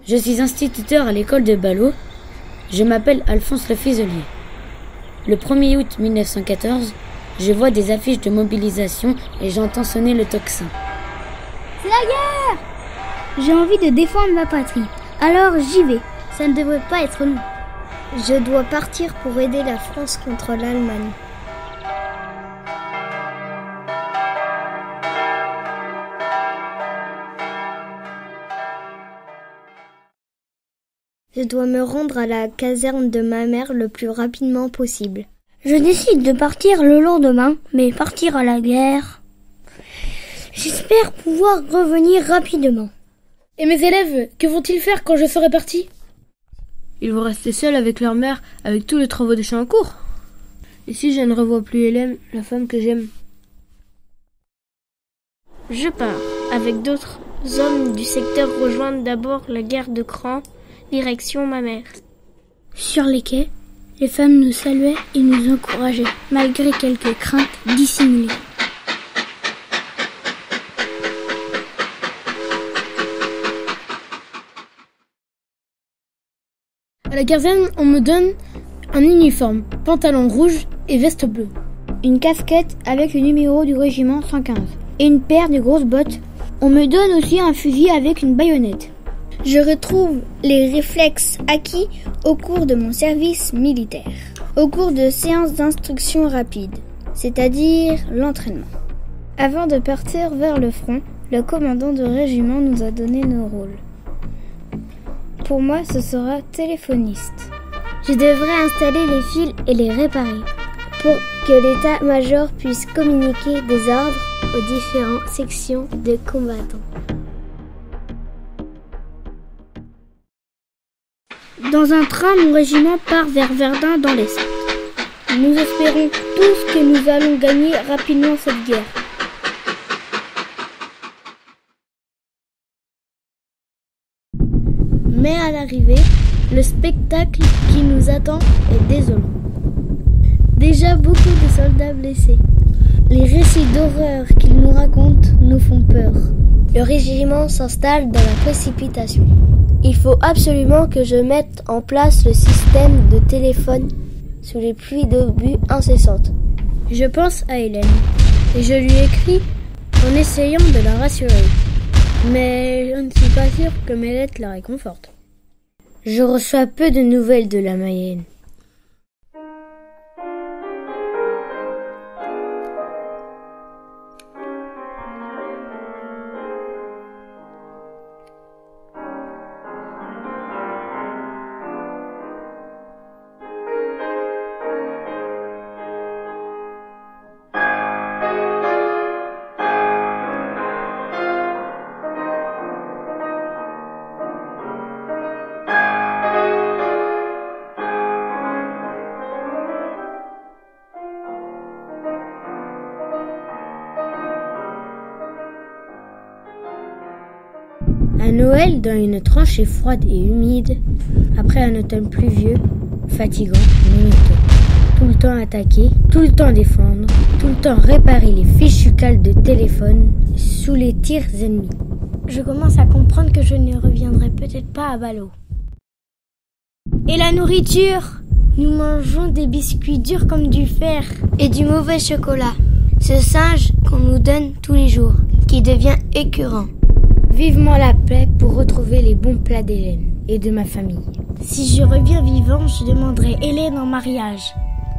Je suis instituteur à l'école de Ballot. Je m'appelle Alphonse Le Fiselier. Le 1er août 1914, je vois des affiches de mobilisation et j'entends sonner le tocsin. C'est la guerre! J'ai envie de défendre ma patrie, alors j'y vais. Ça ne devrait pas être long. Je dois partir pour aider la France contre l'Allemagne. Je dois me rendre à la caserne de ma mère le plus rapidement possible. Je décide de partir le lendemain, mais partir à la guerre... J'espère pouvoir revenir rapidement. Et mes élèves, que vont-ils faire quand je serai parti? Ils vont rester seuls avec leur mère, avec tous les travaux des champs en cours. Et si je ne revois plus Hélène, la femme que j'aime? Je pars, avec d'autres hommes du secteur, rejoindre d'abord la gare de Cran, direction ma mère. Sur les quais, les femmes nous saluaient et nous encourageaient, malgré quelques craintes dissimulées. À la caserne, on me donne un uniforme, pantalon rouge et veste bleue. Une casquette avec le numéro du régiment 115 et une paire de grosses bottes. On me donne aussi un fusil avec une baïonnette. Je retrouve les réflexes acquis au cours de mon service militaire, au cours de séances d'instruction rapide, c'est-à-dire l'entraînement. Avant de partir vers le front, le commandant de régiment nous a donné nos rôles. Pour moi, ce sera téléphoniste. Je devrais installer les fils et les réparer pour que l'état-major puisse communiquer des ordres aux différentes sections de combattants. Dans un train, mon régiment part vers Verdun dans l'Est. Nous espérons tous que nous allons gagner rapidement cette guerre. Mais à l'arrivée, le spectacle qui nous attend est désolant. Déjà beaucoup de soldats blessés. Les récits d'horreur qu'ils nous racontent nous font peur. Le régiment s'installe dans la précipitation. Il faut absolument que je mette en place le système de téléphone sous les pluies d'obus incessantes. Je pense à Hélène et je lui écris en essayant de la rassurer. Mais je ne suis pas sûre que mes lettres la réconfortent. Je reçois peu de nouvelles de la Mayenne. À Noël, dans une tranchée froide et humide, après un automne pluvieux, fatigant, minuteux. Tout le temps attaquer, tout le temps défendre, tout le temps réparer les fichus cales de téléphone sous les tirs ennemis. Je commence à comprendre que je ne reviendrai peut-être pas à Ballot. Et la nourriture? Nous mangeons des biscuits durs comme du fer et du mauvais chocolat. Ce singe qu'on nous donne tous les jours, qui devient écœurant. Vivement la paix pour retrouver les bons plats d'Hélène et de ma famille. Si je reviens vivant, je demanderai Hélène en mariage.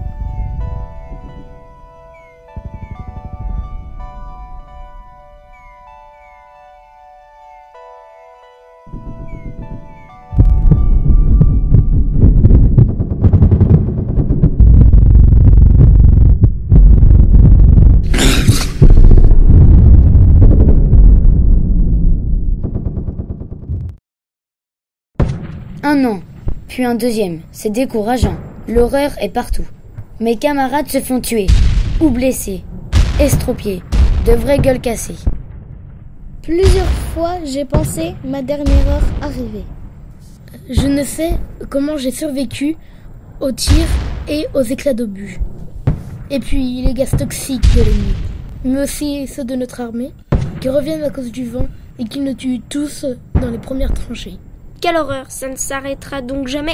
Un an, puis un deuxième, c'est décourageant. L'horreur est partout. Mes camarades se font tuer, ou blessés, estropiés, de vraies gueules cassées. Plusieurs fois, j'ai pensé ma dernière heure arrivée. Je ne sais comment j'ai survécu aux tirs et aux éclats d'obus. Et puis les gaz toxiques de l'ennemi, mais aussi ceux de notre armée, qui reviennent à cause du vent et qui nous tuent tous dans les premières tranchées. Quelle horreur, ça ne s'arrêtera donc jamais.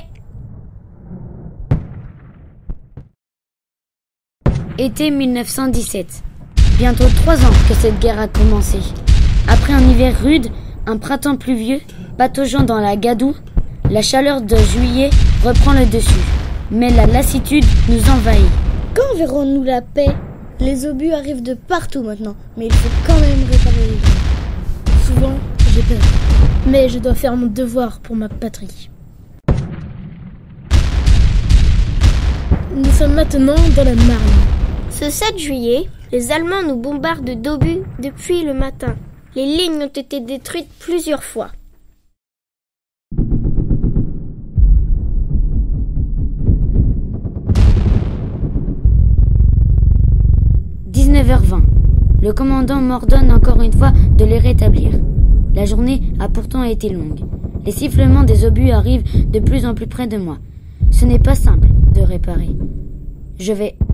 Été 1917. Bientôt 3 ans que cette guerre a commencé. Après un hiver rude, un printemps pluvieux, pataugeant dans la gadoue, la chaleur de juillet reprend le dessus. Mais la lassitude nous envahit. Quand verrons-nous la paix? Les obus arrivent de partout maintenant, mais il faut quand même réparer les gens. Souvent, j'ai peur. Mais je dois faire mon devoir pour ma patrie. Nous sommes maintenant dans la Marne. Ce 7 juillet, les Allemands nous bombardent d'obus depuis le matin. Les lignes ont été détruites plusieurs fois. « 19h20. Le commandant m'ordonne encore une fois de les rétablir. La journée a pourtant été longue. Les sifflements des obus arrivent de plus en plus près de moi. Ce n'est pas simple de réparer. Je vais